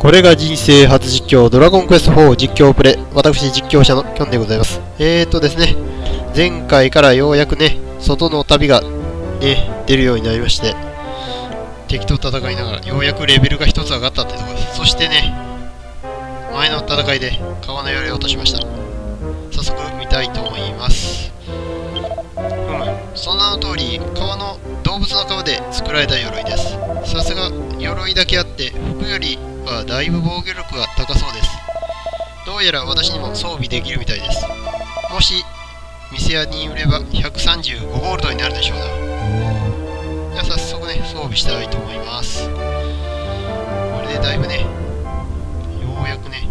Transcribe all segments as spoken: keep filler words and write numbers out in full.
これが人生初実況ドラゴンクエストフォー実況プレイ、私実況者のキョンでございます。えーとですね、前回からようやくね、外の旅がね、出るようになりまして、敵と戦いながらようやくレベルが一つ上がったってところです。そしてね、前の戦いで川の鑓を落としました。早速見たいと思います。うむ、その名の通り、川の動物の皮で作られた鎧です。さすが鎧だけあって服よりはだいぶ防御力が高そうです。どうやら私にも装備できるみたいです。もし店屋に売ればひゃくさんじゅうごゴールドになるでしょうな。じゃあ早速ね、装備したいと思います。これでだいぶね、ようやくね、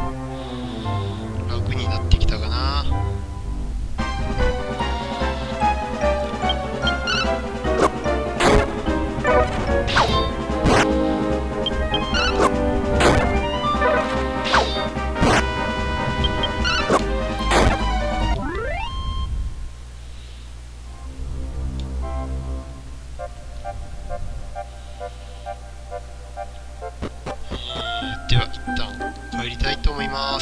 楽になってきたかな。では一旦帰りたいと思います。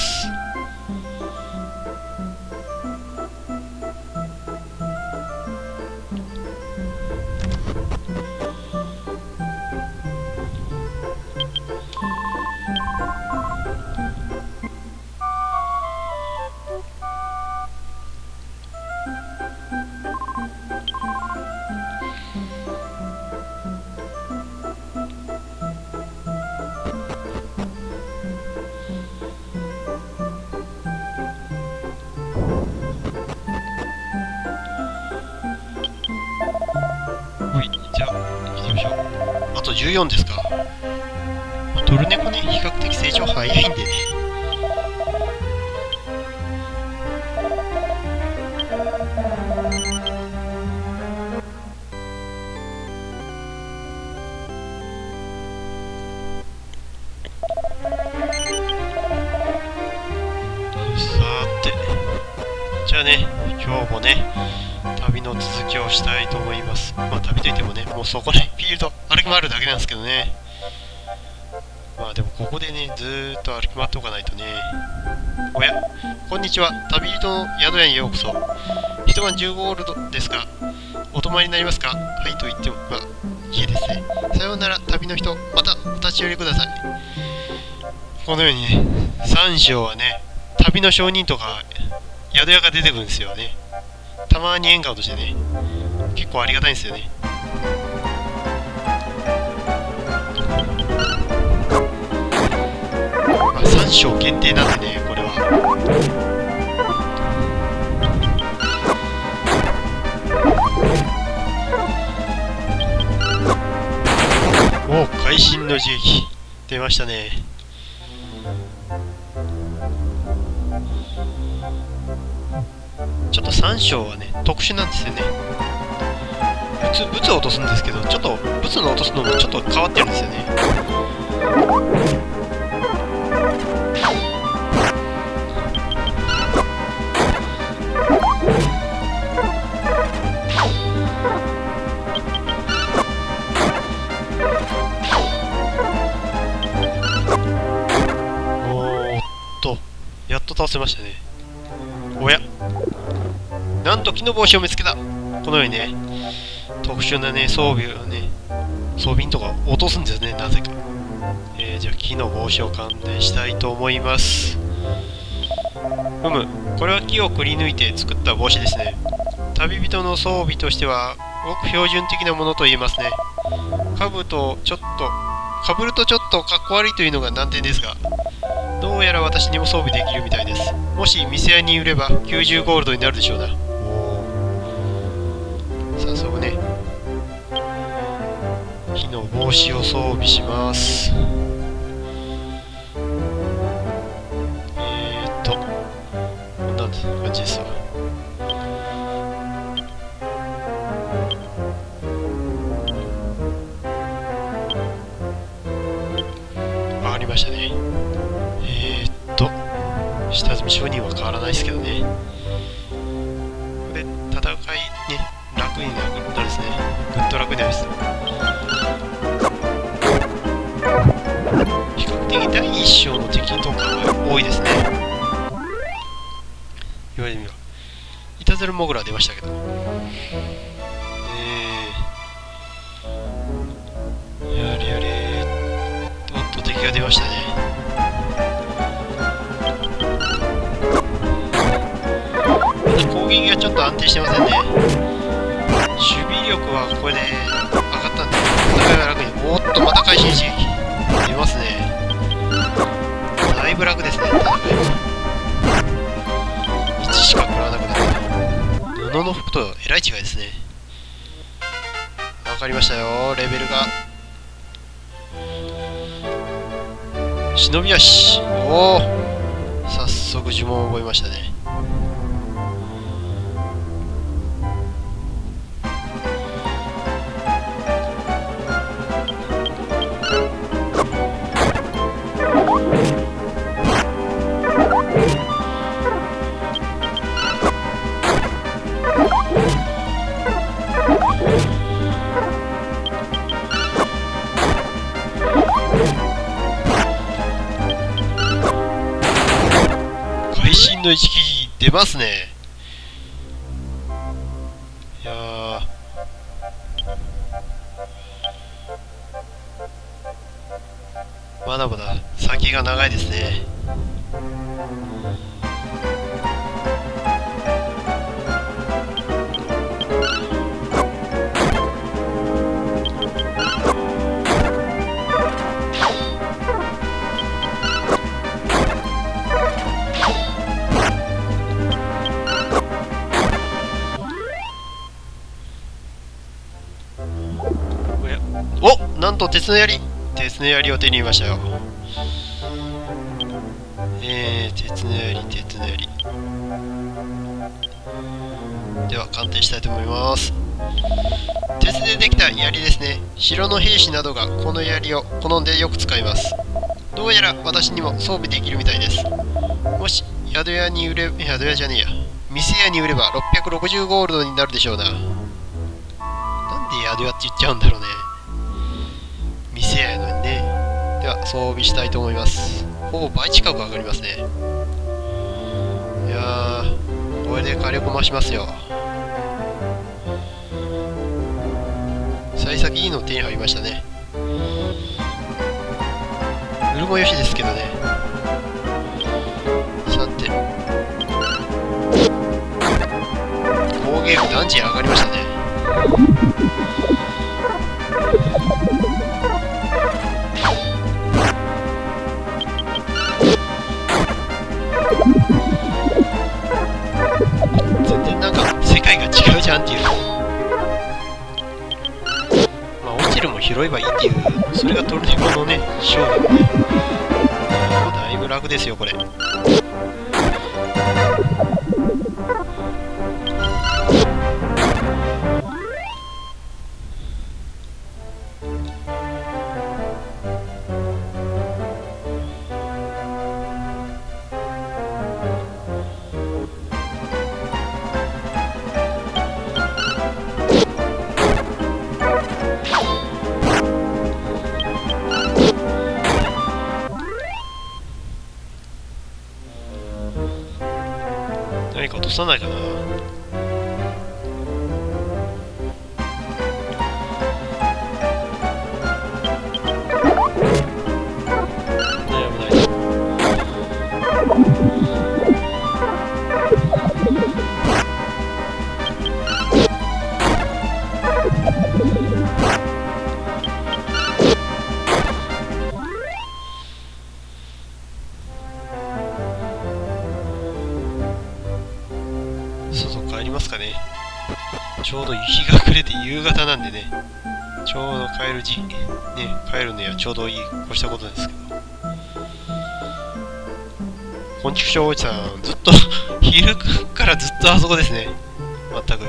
はい、じゃあ行きましょう。あとじゅうよんですか。トルネコね、比較的成長早いんでね。さーて、じゃあね、今日もね、旅の続きをしたいと思います。まあ旅といってもね、もうそこね、フィールド歩き回るだけなんですけどね。まあでもここでね、ずーっと歩き回っておかないとね。おや、こんにちは。旅人の宿屋にようこそ。一晩じゅうゴールドですが、お泊まりになりますか？はいと言っても、まあ、いいですね。さようなら、旅の人。またお立ち寄りください。このようにね、三章はね、旅の商人とか宿屋が出てくるんですよね。たまにエンカウントしてね、結構ありがたいんですよね。まあ、さん章限定なんでね、これは。おお、会心の樹液出ましたね。ちょっとさん章はね、特殊なんですよね。普通、ブツを落とすんですけど、ちょっと、ブツの落とすのもちょっと変わってるんですよね。おーっと、やっと倒せましたね。おや、なんと木の帽子を見つけた。このようにね、特殊なね、装備をね、装備とか落とすんですね、なぜか。えー、じゃあ木の帽子を鑑定したいと思います。うむ、これは木をくり抜いて作った帽子ですね。旅人の装備としては、ごく標準的なものと言えますね。かぶとちょっと、かぶるとちょっとかっこ悪いというのが難点ですが、どうやら私にも装備できるみたいです。もし店屋に売ればきゅうじゅうゴールドになるでしょうな。早速ね、木の帽子を装備します。えーっと、こんな感じですわ。わかりましたね。えーっと、下積み商人は変わらないですけどね。これ戦いね、楽になるんですね。ぐっと楽になります。比較的第一章の敵とかが多いですね。言われてみよう。イタゼルモグラ出ましたけど。えー、やれやれおっと敵が出ましたね。攻撃がちょっと安定してませんね。守備力はこれで上がったんで戦いは楽に。おっとまた会心刺激出ますね。だいぶ楽ですね。戦いいちしか食らわなくなった。布の服とえらい違いですね。わかりましたよ。レベルが忍び足。おお、早速呪文を覚えましたね。会心の一撃出ますね。いやー、まだまだ先が長いですね。お、なんと鉄の槍鉄の槍を手に入れましたよ。えー、鉄の槍鉄の槍では鑑定したいと思います。鉄でできた槍ですね。城の兵士などがこの槍を好んでよく使います。どうやら私にも装備できるみたいです。もし宿屋に売れ宿屋じゃねえや店屋に売ればろっぴゃくろくじゅうゴールドになるでしょうな。なんで宿屋って言っちゃうんだろうね。店屋やのにね。では装備したいと思います。ほぼ倍近く上がりますね。いやー、これで火力増しますよ。幸先いいの手に入りましたね。売るもよしですけどね。さて攻撃力断じ上がりましたね。全然なんか世界が違うじゃんっていう。まあ落ちるも拾えばいいっていう、それがトルネコのね勝負でね。だいぶ楽ですよこれ。何か落とさないかな。帰りますかね。ちょうど日が暮れて夕方なんでね、ちょうど帰る時ね、帰るのにはちょうどいいこうしたことですけど。昆虫小おじさんずっと昼からずっとあそこですね。まったく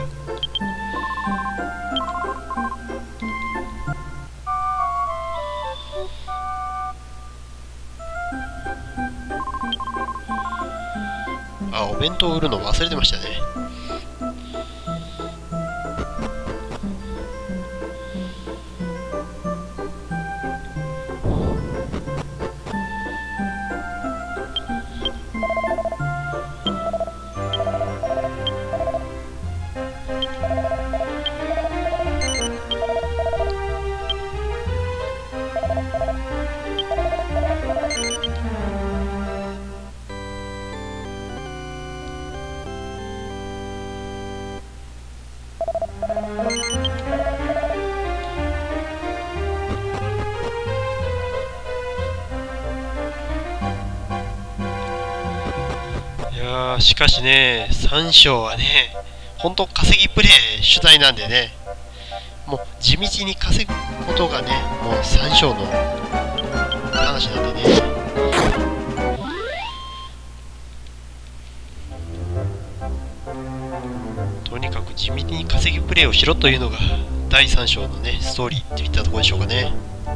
あ、お弁当売るの忘れてましたね。 やー、しかしね、さん章はね、ほんと稼ぎプレイ主体なんでね、もう地道に稼ぐことがね、もうさん章の話なんでね。とにかく地道に稼ぎプレイをしろというのがだいさん章のね、ストーリーといったところでしょうかね。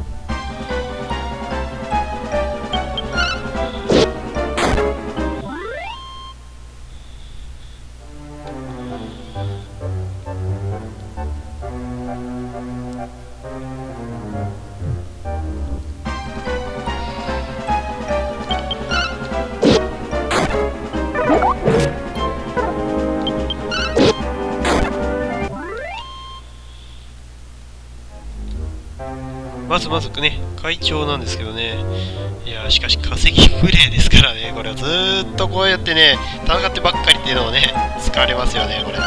まずまずね、会長なんですけどね、いやー、しかし稼ぎプレイですからね、これはずーっとこうやってね、戦ってばっかりっていうのをね、疲れますよね、これ。ま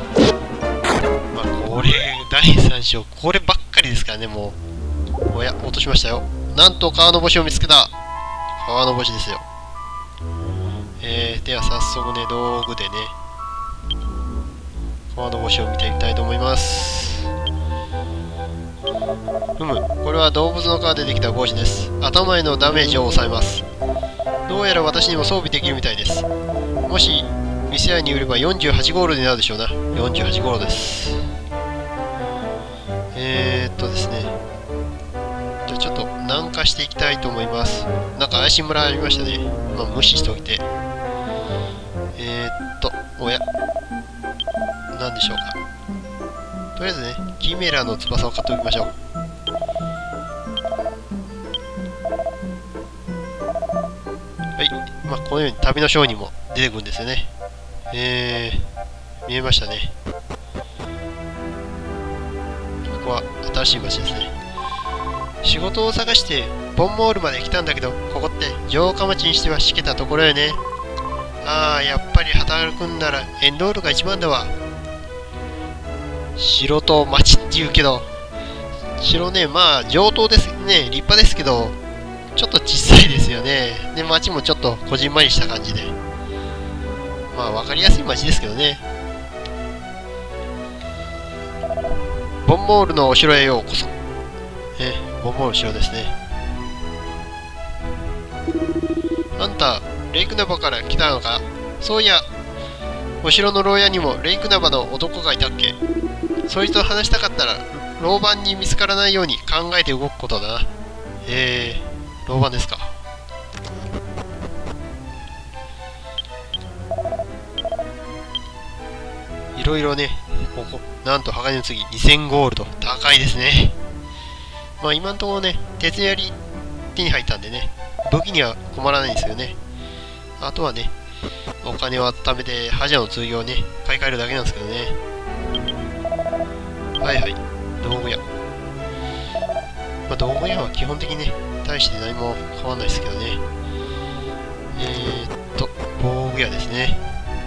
あ、これ、だいさん章、こればっかりですからね、もう。おや、落としましたよ。なんと川の星を見つけた。川の星ですよ。えー、では早速ね、道具でね、川の星を見てみたいと思います。ふむ、これは動物の皮でできた帽子です。頭へのダメージを抑えます。どうやら私にも装備できるみたいです。もし店屋に売ればよんじゅうはちゴールドになるでしょうな。よんじゅうはちゴールドです。えーっとですね、じゃあちょっと南下していきたいと思います。なんか怪しい村ありましたね。まあ無視しておいて、えーっとおや、何でしょうか。とりあえずね、キメラの翼を買っておきましょう。はい、まあ、このように旅の章にも出てくるんですよね。えー、見えましたね。ここは新しい街ですね。仕事を探してボンモールまで来たんだけど、ここって城下町にしてはしけたところよね。ああ、やっぱり働くんならエンドールが一番だわ。城と町って言うけど、城ね、まあ上等ですね、立派ですけど、ちょっと小さいですよね。で、町もちょっとこじんまりした感じで。まあ、わかりやすい町ですけどね。ボンモールのお城へようこそ。え、ボンモールの城ですね。あんた、レイクナバから来たのか？そういや、お城の牢屋にもレイクナバの男がいたっけ？そいつと話したかったら、牢番に見つからないように考えて動くことだな。えー、牢番ですか。いろいろね、ここ、なんと鋼の次にせんゴールド。高いですね。まあ今のところね、鉄槍手に入ったんでね、武器には困らないんですよね。あとはね、お金を貯めて覇者の剣をね、買い替えるだけなんですけどね。はいはい、道具屋。まあ、道具屋は基本的にね、大して何も変わんないですけどね。えー、っと、防具屋ですね。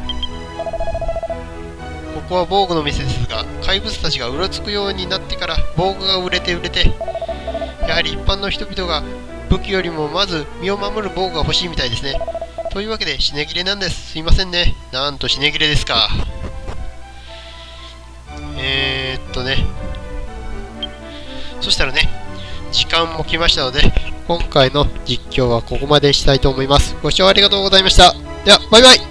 ここは防具の店ですが、怪物たちがうろつくようになってから防具が売れて売れて、やはり一般の人々が武器よりもまず身を守る防具が欲しいみたいですね。というわけで品切れなんです。すいませんね。なんと品切れですか。えーっとね。そしたらね、時間も来ましたので、今回の実況はここまでしたいと思います。ご視聴ありがとうございました。では、バイバイ。